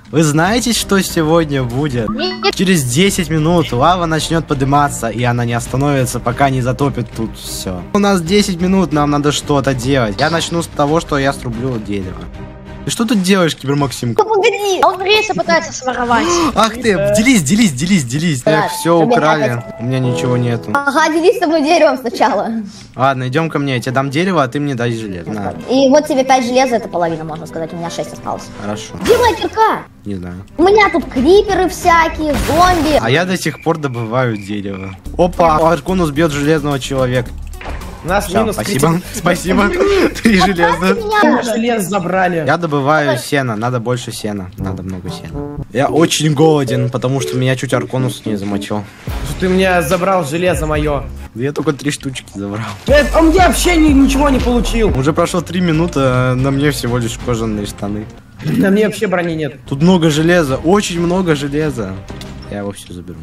Вы знаете, что сегодня будет? Нет. Через 10 минут лава начнет подниматься, и она не остановится, пока не затопит тут все. У нас 10 минут, нам надо что-то делать. Я начну с того, что я срублю дерево. Ты что тут делаешь, Кибермаксимка? Погоди, он рейсы пытается своровать. Ах ты, делись. Да, Все украли, у меня ничего нету. Ага, делись со мной деревом сначала. Ладно, идем ко мне, я тебе дам дерево, а ты мне дай железо. На, И вот тебе 5 железа, это половина, можно сказать, у меня 6 осталось. хорошо. Где моя кирка? Не знаю. У меня тут криперы всякие, зомби. А я до сих пор добываю дерево. Опа, Арконус бьет железного человека. У нас Всё, минус спасибо, спасибо. 3 железа. Желез забрали. Я добываю сено, надо больше сена, надо много сена. Я очень голоден, потому что меня чуть Арконус не замочил. Ты мне забрал железо мое. Я только 3 штучки забрал. Он мне вообще ничего не получил. Уже прошло 3 минуты, а на мне всего лишь кожаные штаны. На мне вообще брони нет. Тут много железа, очень много железа. Я его все заберу.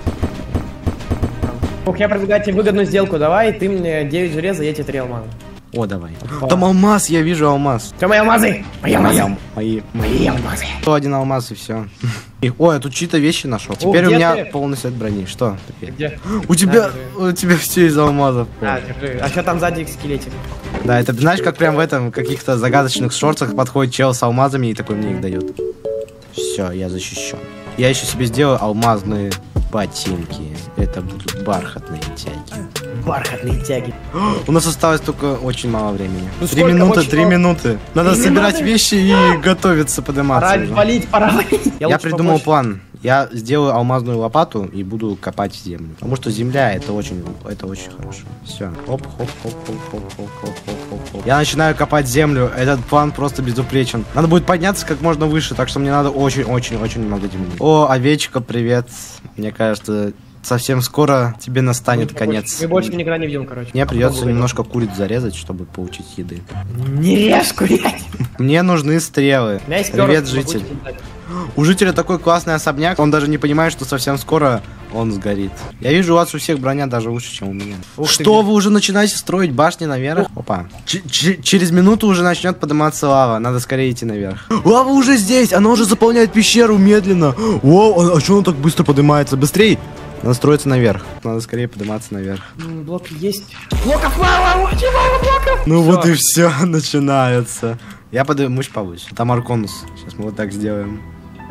Ох, я предлагаю тебе выгодную сделку. Давай, ты мне 9 железа, я тебе 3 алмаза. О, давай. Там алмаз, я вижу алмаз. Что, мои алмазы? Мои алмазы. Мои алмазы. Еще один алмаз и все. Ой, я тут чьи-то вещи нашел. Теперь у где меня ты? полный сет брони. Что теперь? Где? У тебя держи. все из алмазов. Держи. А что там сзади скелетик? Да, это знаешь, как прям в этом каких-то загадочных шортах подходит чел с алмазами и такой мне их дает. Все, я защищен. Я еще себе сделаю алмазные ботинки. Это будут бархатные тяги. Бархатные тяги. У нас осталось только очень мало времени. Ну 3 сколько? минуты, Очень 3 мало. минуты. Надо 3 собирать минуты? вещи и готовиться подниматься. Пора уже. валить, пора валить. Я лучше придумал побольше. план. Я сделаю алмазную лопату и буду копать землю. Потому что земля это очень хорошо. Все. Хоп, хоп, хоп, хоп, хоп, хоп, хоп, хоп, хоп, хоп. Я начинаю копать землю. Этот план просто безупречен. Надо будет подняться как можно выше, так что мне надо очень много земли. О, овечка, привет. Мне кажется, совсем скоро тебе настанет конец. Мы больше никогда не видим, короче. Мне придется немножко куриц зарезать, чтобы получить еды. Не режь, курять. Мне нужны стрелы. У меня есть Привет, перышко, житель. могу тебе дать. У жителя такой классный особняк, он даже не понимает, что совсем скоро он сгорит. Я вижу, у вас у всех броня даже лучше, чем у меня. Ух ты, Что, где? вы уже начинаете строить башни наверх? Опа. Через минуту уже начнет подниматься лава, надо скорее идти наверх. Лава уже здесь, она уже заполняет пещеру медленно. О, а что она так быстро поднимается? Быстрей! Надо строиться наверх. Надо скорее подниматься наверх. Блоки есть. Блоков мало, очень мало блоков. Ну Всё. вот и все начинается. Я поднимусь повыше. Там Арконус. Сейчас мы вот так сделаем.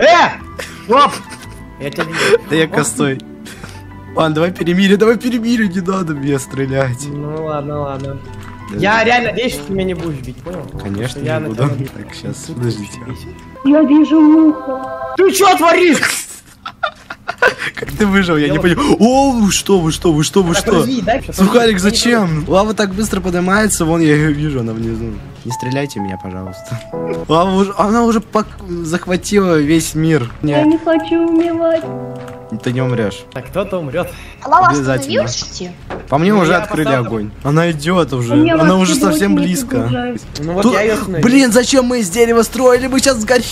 Оп! Я тебя вижу. Да я косой. Ладно, давай перемирие, не надо меня стрелять. Ну ладно. Я реально надеюсь, что ты меня не будешь бить, понял? Конечно, Я не на буду. тебя бить. Так, сейчас, подождите. Я вижу муху. Ты что творишь? Как ты выжил? Я не понял. О, вы что? Так, развей, дай, что Сухарик, зачем? Лава так быстро поднимается, вон я ее вижу, она внизу. Не стреляйте в меня, пожалуйста. Она уже захватила весь мир. Я Не, не хочу умирать. ты не умрешь. Так, кто-то умрет. Лава Обязательно. остановилась? По мне Ну, уже я открыли поставлю. огонь. Она идет уже. У меня Она вообще уже совсем блоки не близко. подгружаются. Ну вот Тут- я ее остановил. Блин, зачем мы из дерева строили? Мы сейчас сгорим.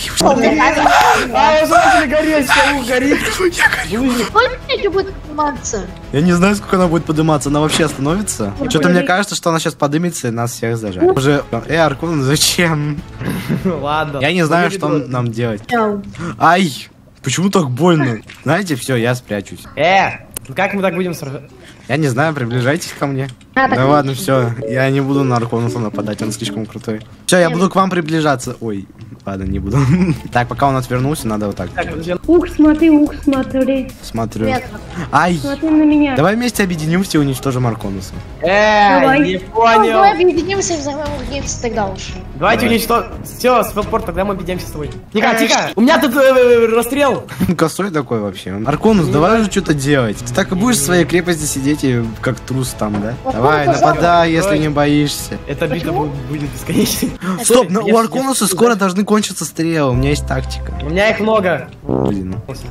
А, вы знаете, гореть, горит. Сколько мне будет подниматься? Я не знаю, сколько она будет подниматься. Она вообще остановится? Что-то мне кажется, что она сейчас поднимется и нас всех зажарит. Уже, Аркун, зачем? Ладно. Я не знаю, что нам делать. Ай! Почему так больно? Знаете, все, я спрячусь. Ну как мы так будем сражаться? Я не знаю, приближайтесь ко мне. А, так Да не ладно, все. Я не буду на Арконуса нападать, он слишком крутой. Все, я буду к вам приближаться. Ой, ладно, не буду. Так, пока он отвернулся, надо вот так. Так, подожди. Ух, смотри. Смотрю. Нет. Ай! Смотри на меня. Давай вместе объединимся и уничтожим Арконуса. Давай. Не Давай понял. объединимся и взорвем геймс тогда уж. Давайте Давай. уничтожим. Все, спелпорт, тогда мы объедемся с тобой. Тихо. У меня тут расстрел. Косой такой вообще. Арконус, давай уже что-то делать. Ты так и будешь в своей крепости сидеть и как трус там, да? Давай, нападай, если не боишься. Эта битва будет бесконечной. Стоп, Я- у Арконуса скоро должны кончиться стрелы, у меня есть тактика. У меня их много. Блин,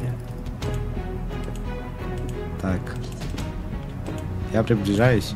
так. Я приближаюсь.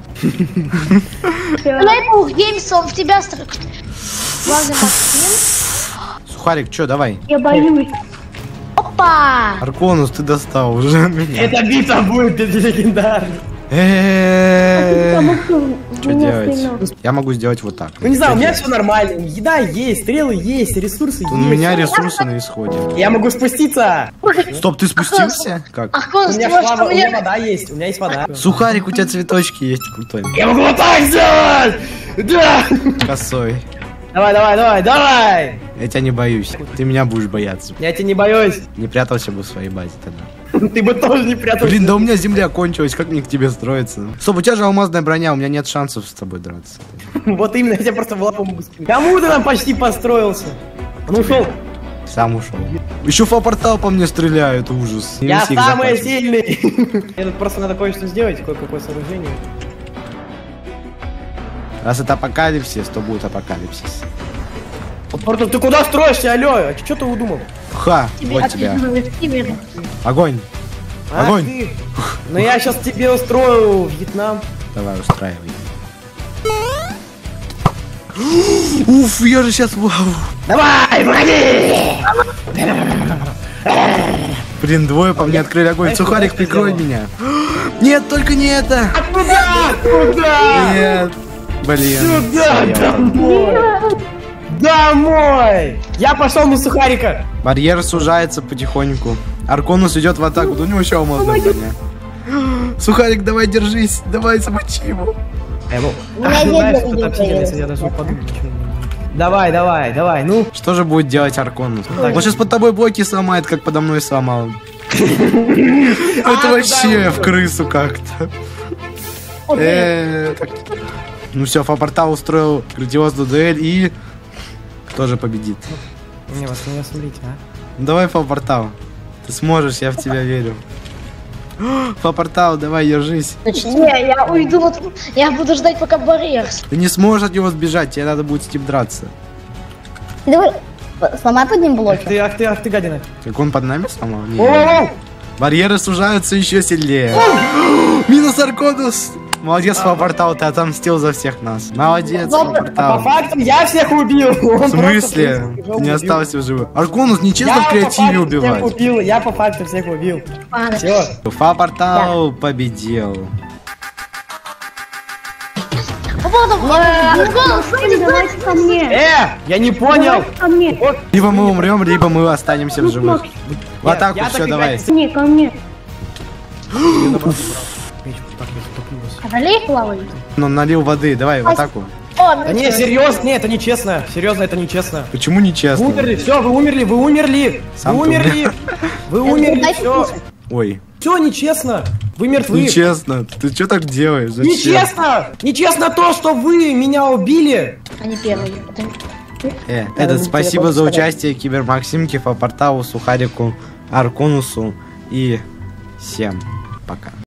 Лейбл геймс, он в тебя строит. Ладно, Максим. Сухарик, чё, давай. Я боюсь. Опа! Арконус, ты достал уже меня. Эта битва будет легендарной. Что делать? Я могу сделать вот так. Ну не знаю, Что у меня делать? все нормально. Еда есть, стрелы есть, ресурсы У есть. меня ресурсы на исходе. Я могу спуститься. Стоп, ты спустился? Как? У Арконус, меня ты можешь ко флава, у меня мне... вода есть, у меня есть вода. Сухарик, у тебя цветочки есть крутой. Я могу вот так сделать! Да! Косой. Давай, давай, давай, давай! Я тебя не боюсь. Ты меня будешь бояться. Я тебя не боюсь. Не прятался бы в своей базе тогда. Ты бы тоже не прятался. Блин, да у меня земля кончилась, как мне к тебе строиться? Стоп, у тебя же алмазная броня, у меня нет шансов с тобой драться. Вот именно, я тебя просто в лапу могу скинуть. Кому ты там почти построился? Он ушел. Сам ушел. Еще фа-портал по мне стреляют, ужас. Я Минусик самый закончился. сильный. Мне тут просто надо кое-что сделать, кое-какое сооружение. Раз это апокалипсис, то будет апокалипсис. Вот, ты куда строишься, алло? А что ты удумал? Ха, вот тебя. Огонь. Ах Огонь. ты. Ну я сейчас тебе устрою Вьетнам. Давай, устраивай. Уф, я же сейчас... Давай, выходи! Блин, двое по мне открыли огонь. Знаешь, Сухарик, что прикрой сделал? меня. Нет, только не это. Куда? Куда? Нет. Блин. Сюда, Стоял. домой! Домой! Я пошел на сухарика! Барьер сужается потихоньку. Арконус идет в атаку. Да у него еще алмазная броня. Сухарик, давай держись. Давай, замочи его. У меня Знаешь, есть что это появилось, я даже не подумал, почему. Давай, давай, давай, ну. Что же будет делать Арконус? Так. Он сейчас под тобой блоки сломает, как подо мной сломал. Это вообще в крысу как-то. Так. Ну все, фа-портал устроил грандиозную дуэль и... Кто же победит? Не, вас меня смотрите, а. Ну давай, фа-портал. Ты сможешь, я в тебя верю. Фа-портал, давай, держись. Не, я уйду, я буду ждать, пока барьер. Ты не сможешь от него сбежать, тебе надо будет с ним драться. Давай, сломай под ним блоки. Ах ты, гадина. Как он под нами сломал? Не, О-о-о! барьеры сужаются еще сильнее. Минус Арконус. Молодец, фа-портал, ты отомстил за всех нас. Молодец, По фа-портал. факту я всех убил. В смысле? Ты не остался в живых. Арконус нечестно в креативе убивать. Я по факту всех убил. Ладно. Все. Фа-портал победил. По поводу... Арконус, Давайте ко мне. Я не понял. Давайте ко мне. Либо мы умрем, либо мы останемся в живых. В атаку, я все, так давай. Ко мне, ко мне. Одолей плавали? Ну, налил воды, давай, в атаку. О, Да не, серьезно, не, это нечестно. Серьезно, это нечестно. Почему Вы нечестно? умерли, все, вы умерли, вы умерли. Сам Вы ты умерли. Вы умерли, Дайте все. кушать. Ой, Все нечестно. Вы мертвы. нечестно. Ты что так делаешь? Зачем? Нечестно! Нечестно то, что вы меня убили! они первые. Этот, спасибо за участие Кибермаксимке, Фа-порталу, Сухарику, Арконусу и всем пока.